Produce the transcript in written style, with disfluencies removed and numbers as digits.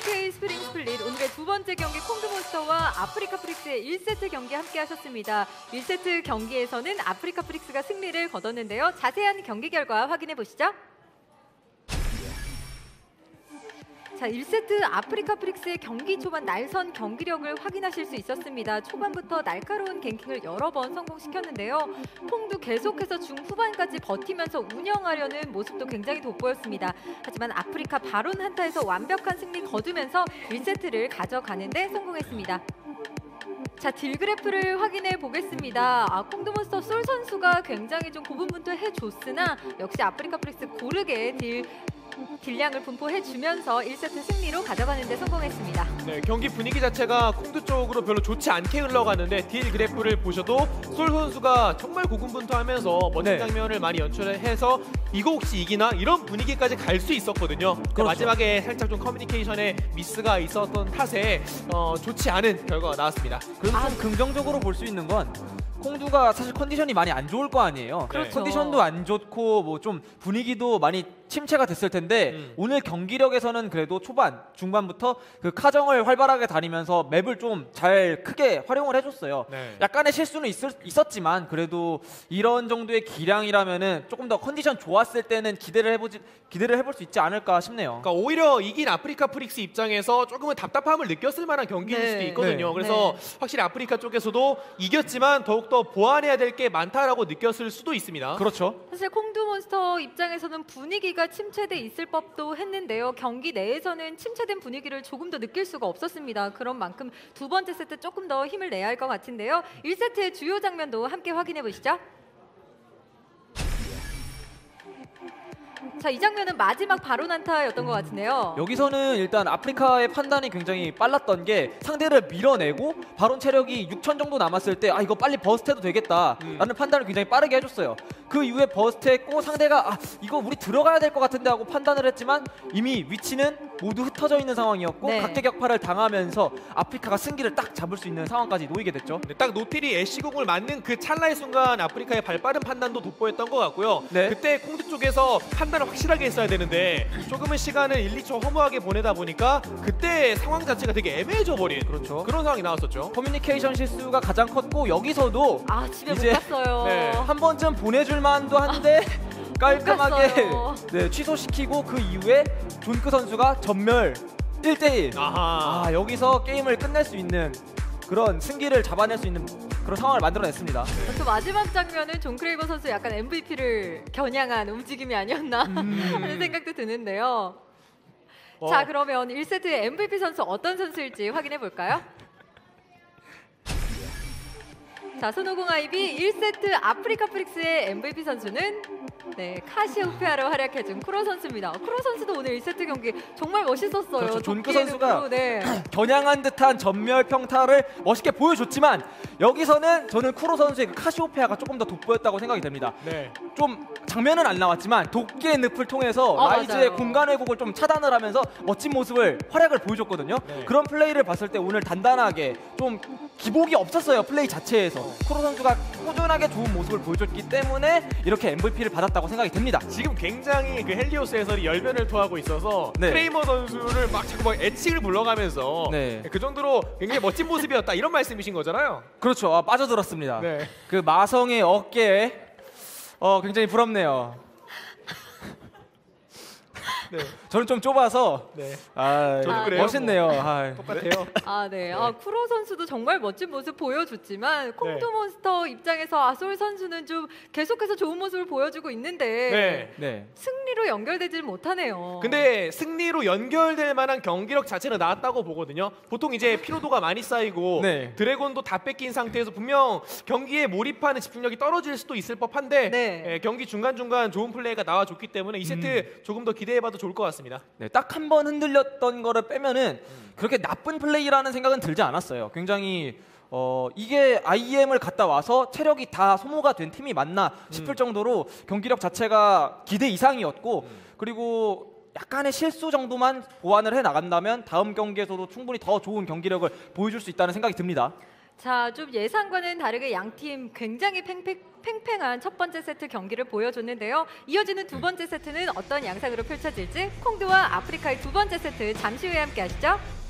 SK 스프링 스플릿 오늘의 두 번째 경기 콩두몬스터와 아프리카 프릭스의 1세트 경기 함께 하셨습니다. 1세트 경기에서는 아프리카 프릭스가 승리를 거뒀는데요. 자세한 경기 결과 확인해 보시죠. 자, 1세트 아프리카 프릭스의 경기 초반 날선 경기력을 확인하실 수 있었습니다. 초반부터 날카로운 갱킹을 여러 번 성공시켰는데요. 콩도 계속해서 중후반까지 버티면서 운영하려는 모습도 굉장히 돋보였습니다. 하지만 아프리카 바론 한타에서 완벽한 승리 거두면서 1세트를 가져가는 데 성공했습니다. 자, 딜그래프를 확인해 보겠습니다. 콩두몬스터 솔 선수가 굉장히 좀 고분분투해줬으나 역시 아프리카 프릭스 고르게 딜량을 분포해주면서 1세트 승리로 가져가는 데 성공했습니다. 네, 경기 분위기 자체가 콩두 쪽으로 별로 좋지 않게 흘러가는데 딜 그래프를 보셔도 솔 선수가 정말 고군분투하면서 멋진 장면을 많이 연출해서 이거 혹시 이기나? 이런 분위기까지 갈 수 있었거든요. 그렇죠. 마지막에 살짝 좀 커뮤니케이션에 미스가 있었던 탓에 좋지 않은 결과가 나왔습니다. 그래서 좀 긍정적으로 볼 수 있는 건 콩두가 사실 컨디션이 많이 안 좋을 거 아니에요. 그렇죠. 컨디션도 안 좋고 뭐 좀 분위기도 많이 침체가 됐을 텐데 오늘 경기력에서는 그래도 초반, 중반부터 그 카정을 활발하게 다니면서 맵을 좀 잘 크게 활용을 해줬어요. 네. 약간의 실수는 있었지만 그래도 이런 정도의 기량이라면은 조금 더 컨디션 좋았을 때는 기대를 해볼 수 있지 않을까 싶네요. 그러니까 오히려 이긴 아프리카 프릭스 입장에서 조금은 답답함을 느꼈을 만한 경기일 수도 있거든요. 그래서 확실히 아프리카 쪽에서도 이겼지만 더욱더 보완해야 될 게 많다라고 느꼈을 수도 있습니다. 그렇죠. 사실 콩두몬스터 입장에서는 분위기가 침체돼 있을 법도 했는데요. 경기 내에서는 침체된 분위기를 조금 더 느낄 수가 없었습니다. 그런 만큼 두 번째 세트 조금 더 힘을 내야 할 것 같은데요. 1세트의 주요 장면도 함께 확인해 보시죠. 자, 이 장면은 마지막 바론 한타였던 것 같은데요. 여기서는 일단 아프리카의 판단이 굉장히 빨랐던 게 상대를 밀어내고 바론 체력이 6,000 정도 남았을 때 이거 빨리 버스트해도 되겠다라는 판단을 굉장히 빠르게 해줬어요. 그 이후에 버스트했고 상대가 이거 우리 들어가야 될 것 같은데 하고 판단을 했지만 이미 위치는 모두 흩어져 있는 상황이었고 각계격파를 당하면서 아프리카가 승기를 딱 잡을 수 있는 상황까지 놓이게 됐죠. 네, 딱 노틸이 애쉬궁을 맞는 그 찰나의 순간 아프리카의 발빠른 판단도 돋보였던 것 같고요. 그때 콩두 쪽에서 판단을 확실하게 했어야 되는데 조금은 시간을 1, 2초 허무하게 보내다 보니까 그때 상황 자체가 되게 애매해져 버린 그런 상황이 나왔었죠. 커뮤니케이션 실수가 가장 컸고 여기서도 집에 이제 못 갔어요. 한 번쯤 보내줄 만도 한데 깔끔하게 취소시키고 그 이후에 존크 선수가 전멸 1대1 여기서 게임을 끝낼 수 있는 그런 승기를 잡아낼 수 있는 그런 상황을 만들어냈습니다. 그 마지막 장면은 존 크레이버 선수 약간 MVP를 겨냥한 움직임이 아니었나 하는 생각도 드는데요. 자, 그러면 1세트의 MVP 선수 어떤 선수일지 확인해 볼까요? 자, 손오공 아이비 1세트 아프리카 프릭스의 MVP 선수는 카시오페아로 활약해준 쿠로 선수입니다. 쿠로 선수도 오늘 1세트 경기 정말 멋있었어요. 그렇죠. 존크 선수가 겨냥한 듯한 전멸 평타를 멋있게 보여줬지만 여기서는 저는 쿠로 선수의 그 카시오페아가 조금 더 돋보였다고 생각이 됩니다. 좀 장면은 안 나왔지만 도끼의 늪을 통해서 라이즈의 공간 왜곡을 좀 차단을 하면서 멋진 모습을 활약을 보여줬거든요. 그런 플레이를 봤을 때 오늘 단단하게 좀 기복이 없었어요. 플레이 자체에서 쿠로 선수가 꾸준하게 좋은 모습을 보여줬기 때문에 이렇게 MVP를 받았다고 생각이 됩니다. 지금 굉장히 그 헬리오스 해설이 열변을 토하고 있어서 크레이머 선수를 자꾸 애칭을 불러가면서 그 정도로 굉장히 멋진 모습이었다 이런 말씀이신 거잖아요. 그렇죠. 빠져들었습니다. 그 마성의 어깨에 굉장히 부럽네요. 저는 좀 좁아서 저도 그래요. 멋있네요. 똑같아요. 쿠로 선수도 정말 멋진 모습 보여줬지만 콩두몬스터 입장에서 솔 선수는 좀 계속해서 좋은 모습을 보여주고 있는데 승리로 연결되질 못하네요. 근데 승리로 연결될 만한 경기력 자체는 나왔다고 보거든요. 보통 이제 피로도가 많이 쌓이고 드래곤도 다 뺏긴 상태에서 분명 경기에 몰입하는 집중력이 떨어질 수도 있을 법한데 경기 중간중간 좋은 플레이가 나와줬기 때문에 2세트 조금 더 기대해봐도 좋을 것 같습니다. 딱 한 번 흔들렸던 거를 빼면은 그렇게 나쁜 플레이라는 생각은 들지 않았어요. 굉장히 이게 IEM을 갔다 와서 체력이 다 소모가 된 팀이 맞나 싶을 정도로 경기력 자체가 기대 이상이었고 그리고 약간의 실수 정도만 보완을 해 나간다면 다음 경기에서도 충분히 더 좋은 경기력을 보여줄 수 있다는 생각이 듭니다. 자, 좀 예상과는 다르게 양팀 굉장히 팽팽한 첫 번째 세트 경기를 보여줬는데요. 이어지는 두 번째 세트는 어떤 양상으로 펼쳐질지 콩두와 아프리카의 두 번째 세트 잠시 후에 함께 하시죠.